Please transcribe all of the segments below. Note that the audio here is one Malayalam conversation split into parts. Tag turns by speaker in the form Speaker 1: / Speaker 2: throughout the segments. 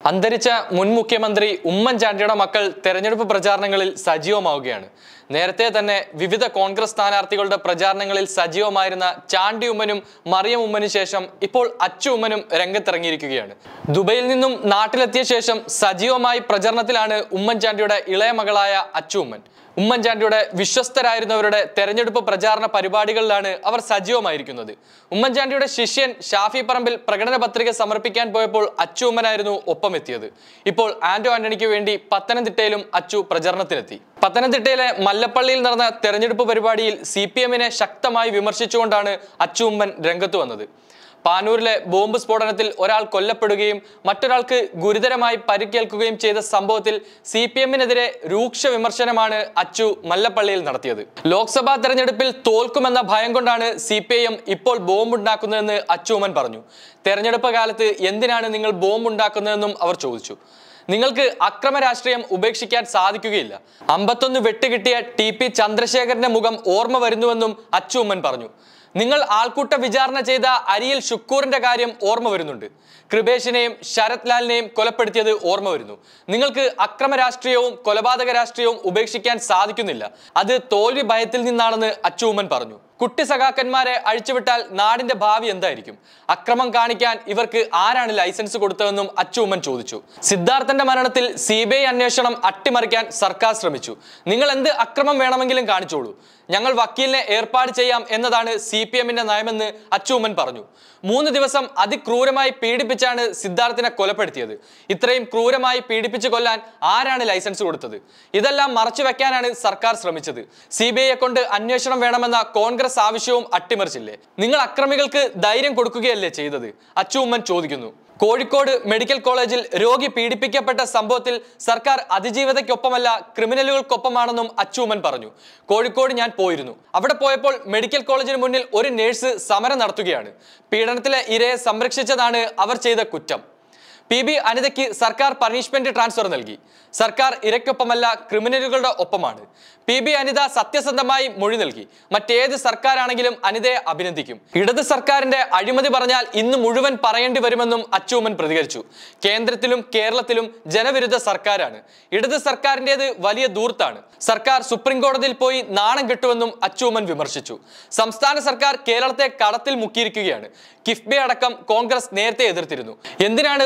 Speaker 1: അന്തരിച്ച മുൻ മുഖ്യമന്ത്രി ഉമ്മൻചാണ്ടിയുടെ മക്കൾ തെരഞ്ഞെടുപ്പ് പ്രചാരണങ്ങളിൽ സജീവമാവുകയാണ്. നേരത്തെ തന്നെ വിവിധ കോൺഗ്രസ് സ്ഥാനാർത്ഥികളുടെ പ്രചാരണങ്ങളിൽ സജീവമായിരുന്ന ചാണ്ടി ഉമ്മനും മറിയം ഉമ്മനും ശേഷം ഇപ്പോൾ അച്ചു ഉമ്മനും രംഗത്തിറങ്ങിയിരിക്കുകയാണ്. ദുബൈയിൽ നിന്നും നാട്ടിലെത്തിയ ശേഷം സജീവമായി പ്രചരണത്തിലാണ് ഉമ്മൻചാണ്ടിയുടെ ഇളയ മകളായ അച്ചു ഉമ്മൻ. ഉമ്മൻചാണ്ടിയുടെ വിശ്വസ്തരായിരുന്നവരുടെ തെരഞ്ഞെടുപ്പ് പ്രചാരണ പരിപാടികളിലാണ് അവർ സജീവമായിരിക്കുന്നത്. ഉമ്മൻചാണ്ടിയുടെ ശിഷ്യൻ ഷാഫി പറമ്പിൽ പ്രകടന പത്രിക സമർപ്പിക്കാൻ പോയപ്പോൾ അച്ചു ഉമ്മനായിരുന്നു ഒപ്പമെത്തിയത്. ഇപ്പോൾ ആന്റോ ആന്റണിക്ക് വേണ്ടി പത്തനംതിട്ടയിലും അച്ചു പ്രചരണത്തിനെത്തി. പത്തനംതിട്ടയിലെ മല്ലപ്പള്ളിയിൽ നടന്ന തെരഞ്ഞെടുപ്പ് പരിപാടിയിൽ CPM-നെ ശക്തമായി വിമർശിച്ചുകൊണ്ടാണ് അച്ചു ഉമ്മൻ രംഗത്ത് വന്നത്. പാനൂരിലെ ബോംബ് സ്ഫോടനത്തിൽ ഒരാൾ കൊല്ലപ്പെടുകയും മറ്റൊരാൾക്ക് ഗുരുതരമായി പരിക്കേൽക്കുകയും ചെയ്ത സംഭവത്തിൽ CPM-നെതിരെ രൂക്ഷ വിമർശനമാണ് അച്ചു മല്ലപ്പള്ളിയിൽ നടത്തിയത്. ലോക്സഭാ തെരഞ്ഞെടുപ്പിൽ തോൽക്കുമെന്ന ഭയം കൊണ്ടാണ് CPIM ഇപ്പോൾ ബോംബ് ഉണ്ടാക്കുന്നതെന്ന് അച്ചു ഉമ്മൻ പറഞ്ഞു. തെരഞ്ഞെടുപ്പ് കാലത്ത് എന്തിനാണ് നിങ്ങൾ ബോംബ് ഉണ്ടാക്കുന്നതെന്നും അവർ ചോദിച്ചു. നിങ്ങൾക്ക് അക്രമ രാഷ്ട്രീയം ഉപേക്ഷിക്കാൻ സാധിക്കുകയില്ല. 51 വെട്ടുകിട്ടിയ TP ചന്ദ്രശേഖരന്റെ മുഖം ഓർമ്മ വരുന്നുവെന്നും അച്ചു ഉമ്മൻ പറഞ്ഞു. നിങ്ങൾ ആൾക്കൂട്ട വിചാരണ ചെയ്ത അരിയിൽ ഷുക്കൂറിന്റെ കാര്യം ഓർമ്മ വരുന്നുണ്ട്. കൃപേഷിനെയും ശരത് ലാലിനെയും കൊലപ്പെടുത്തിയത് ഓർമ്മ വരുന്നു. നിങ്ങൾക്ക് അക്രമ രാഷ്ട്രീയവും കൊലപാതക രാഷ്ട്രീയവും ഉപേക്ഷിക്കാൻ സാധിക്കുന്നില്ല. അത് തോൽവി ഭയത്തിൽ നിന്നാണെന്ന് അച്ചു ഉമ്മൻ പറഞ്ഞു. കുട്ടി സഖാക്കന്മാരെ അഴിച്ചുവിട്ടാൽ നാടിന്റെ ഭാവി എന്തായിരിക്കും? അക്രമം കാണിക്കാൻ ഇവർക്ക് ആരാണ് ലൈസൻസ് കൊടുത്തതെന്നും അച്ചു ഉമ്മൻ ചോദിച്ചു. സിദ്ധാർത്ഥന്റെ മരണത്തിൽ CBI അന്വേഷണം അട്ടിമറിക്കാൻ സർക്കാർ ശ്രമിച്ചു. നിങ്ങൾ എന്ത് അക്രമം വേണമെങ്കിലും കാണിച്ചോളൂ, ഞങ്ങൾ വക്കീലിനെ ഏർപ്പാട് ചെയ്യാം എന്നതാണ് CPM-ന്റെ നയമെന്ന് അച്ചു ഉമ്മൻ പറഞ്ഞു. 3 ദിവസം അതിക്രൂരമായി പീഡിപ്പിച്ചാണ് സിദ്ധാർത്ഥിനെ കൊലപ്പെടുത്തിയത്. ഇത്രയും ക്രൂരമായി പീഡിപ്പിച്ച് കൊല്ലാൻ ആരാണ് ലൈസൻസ് കൊടുത്തത്? ഇതെല്ലാം മറച്ചു വെക്കാനാണ് സർക്കാർ ശ്രമിച്ചത്. CBI-യെ കൊണ്ട് അന്വേഷണം വേണമെന്ന കോൺഗ്രസ് ആവശ്യവും അട്ടിമറിച്ചില്ലേ? നിങ്ങൾ അക്രമികൾക്ക് ധൈര്യം കൊടുക്കുകയല്ലേ ചെയ്തത്? അച്ചു ഉമ്മൻ ചോദിക്കുന്നു. കോഴിക്കോട് മെഡിക്കൽ കോളേജിൽ രോഗി പീഡിപ്പിക്കപ്പെട്ട സംഭവത്തിൽ സർക്കാർ അതിജീവിതയ്ക്കൊപ്പമല്ല ക്രിമിനലുകൾക്കൊപ്പമാണെന്നും അച്ചു ഉമ്മൻ പറഞ്ഞു. കോഴിക്കോട് ഞാൻ പോയിരുന്നു. അവിടെ പോയപ്പോൾ മെഡിക്കൽ കോളേജിന് മുന്നിൽ ഒരു നേഴ്സ് സമരം നടത്തുകയാണ്. പീഡനത്തിലെ ഇരയെ സംരക്ഷിച്ചതാണ് അവർ ചെയ്ത കുറ്റം. PB അനിതയ്ക്ക് സർക്കാർ പണിഷ്മെന്റ് ട്രാൻസ്ഫർ നൽകി. സർക്കാർ ഇരയ്ക്കൊപ്പമല്ല ക്രിമിനലുകളുടെ ഒപ്പമാണ്. PB അനിത സത്യസന്ധമായി മൊഴി നൽകി. മറ്റേത് സർക്കാരാണെങ്കിലും അനിതയെ അഭിനന്ദിക്കും. ഇടത് സർക്കാരിന്റെ അഴിമതി പറഞ്ഞാൽ ഇന്ന് മുഴുവൻ പറയേണ്ടി വരുമെന്നും അച്ചു ഉമ്മൻ പ്രതികരിച്ചു. കേന്ദ്രത്തിലും കേരളത്തിലും ജനവിരുദ്ധ സർക്കാരാണ്. ഇടത് സർക്കാരിൻ്റെത് വലിയ ധൂർത്താണ്. സർക്കാർ സുപ്രീം കോടതിയിൽ പോയി നാണം കെട്ടുവെന്നും അച്ചു ഉമ്മൻ വിമർശിച്ചു. സംസ്ഥാന സർക്കാർ കേരളത്തെ കടത്തിൽ മുക്കിയിരിക്കുകയാണ്. കിഫ്ബി അടക്കം കോൺഗ്രസ് നേരത്തെ എതിർത്തിരുന്നു. എന്തിനാണ്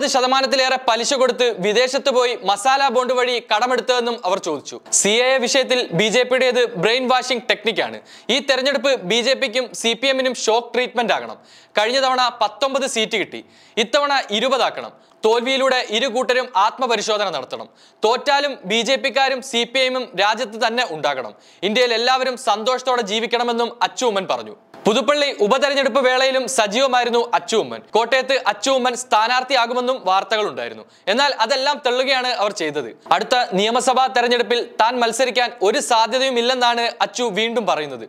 Speaker 1: 9% പലിശ കൊടുത്ത് വിദേശത്ത് പോയി മസാല ബോണ്ട് വഴി കടമെടുത്തതെന്നും അവർ ചോദിച്ചു. CAA വിഷയത്തിൽ BJP-യുടേത് ബ്രെയിൻ വാഷിംഗ് ടെക്നിക്കാണ്. ഈ തെരഞ്ഞെടുപ്പ് BJP-ക്കും CPM-നും ഷോക്ക് ട്രീറ്റ്മെന്റ് ആകണം. കഴിഞ്ഞ തവണ 19 സീറ്റ് കിട്ടി, ഇത്തവണ 20 ആക്കണം. തോൽവിയിലൂടെ ഇരു കൂട്ടരും ആത്മപരിശോധന നടത്തണം. തോറ്റാലും BJP-ക്കാരും CPM-ഉം രാജ്യത്ത് തന്നെ ഉണ്ടാകണം. ഇന്ത്യയിൽ എല്ലാവരും സന്തോഷത്തോടെ ജീവിക്കണമെന്നും അച്ചു ഉമ്മൻ പറഞ്ഞു. പുതുപ്പള്ളി ഉപതെരഞ്ഞെടുപ്പ് വേളയിലും സജീവമായിരുന്നു അച്ചു ഉമ്മൻ. കോട്ടയത്ത് അച്ചു ഉമ്മൻ സ്ഥാനാർത്ഥിയാകുമെന്നും വാർത്തകൾ ഉണ്ടായിരുന്നു. എന്നാൽ അതെല്ലാം തള്ളുകയാണ് അവർ ചെയ്തത്. അടുത്ത നിയമസഭാ തെരഞ്ഞെടുപ്പിൽ താൻ മത്സരിക്കാൻ ഒരു സാധ്യതയും ഇല്ലെന്നാണ് അച്ചു വീണ്ടും പറയുന്നത്.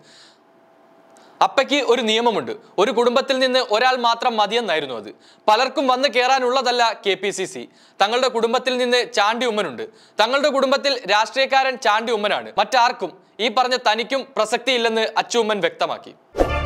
Speaker 1: അപ്പയ്ക്ക് ഒരു നിയമമുണ്ട്, ഒരു കുടുംബത്തിൽ നിന്ന് ഒരാൾ മാത്രം മതിയെന്നായിരുന്നു അത്. പലർക്കും വന്ന് കയറാനുള്ളതല്ല KPCC. തങ്ങളുടെ കുടുംബത്തിൽ നിന്ന് ചാണ്ടി ഉമ്മനുണ്ട്. തങ്ങളുടെ കുടുംബത്തിൽ രാഷ്ട്രീയക്കാരൻ ചാണ്ടി ഉമ്മനാണ്. മറ്റാർക്കും, ഈ പറഞ്ഞ തനിക്കും പ്രസക്തിയില്ലെന്ന് അച്ചു ഉമ്മൻ വ്യക്തമാക്കി.